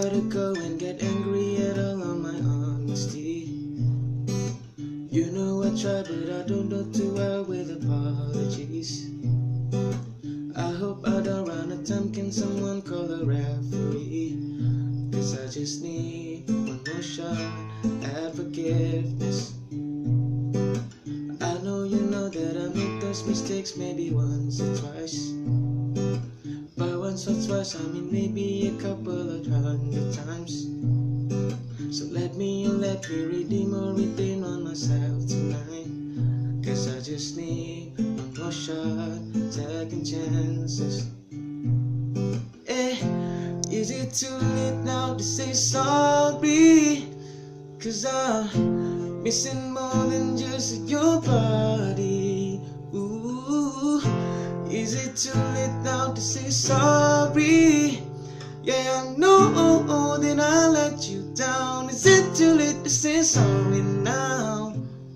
gotta go and get angry at all of my honesty. You know I try, but I don't do too well with apologies. I hope I don't run out of time. Can someone call a referee? Cause I just need one more shot at forgiveness. I know you know that I make those mistakes maybe once or twice, but once or twice, I mean maybe a couple of 100 times. So let me redeem or redeem on myself tonight. Cause I just need one more shot, second chances. Is it too late now to say sorry? Cause I'm missing more than just your body. Ooh, is it too late now to say sorry? Yeah, I know that I let you down. Is it too late to say sorry now?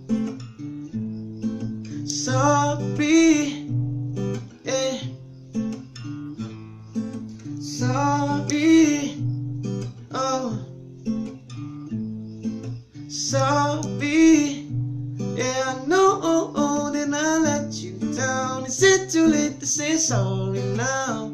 Sorry, yeah. Sorry, oh. Sorry, yeah, I know that I let you down. Is it too late to say sorry now?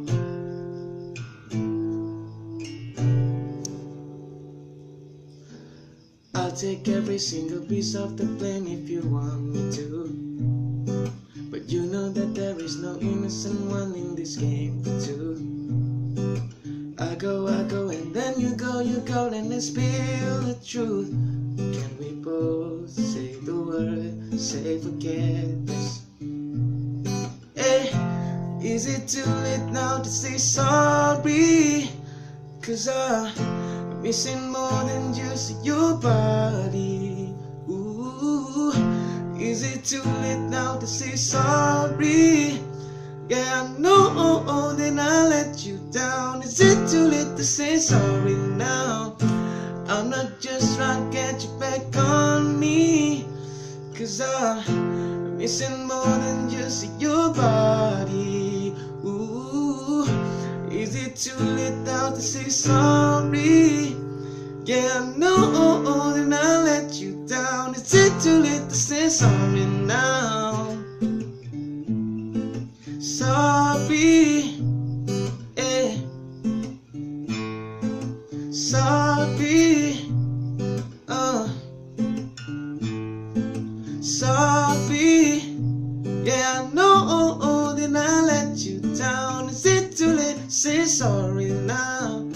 I'll take every single piece of the blame if you want me to, but you know that there is no innocent one in this game for two. I go, and then you go, and then spill the truth. Can we both say the word, say forget this? Hey, is it too late now to say sorry? Cause I'm missing more than just your body. Ooh, is it too late now to say sorry? Yeah, I know that I let you down. Is it too late to say sorry now? I'm not just trying to get you back on me, cause I'm missing more than just your body. Ooh, is it too late now to say sorry? Yeah, I know that I let you down. Is it too late to say sorry now? Sorry, eh. Sorry, sorry, yeah, I know that I let you down. Is it too late to say sorry now?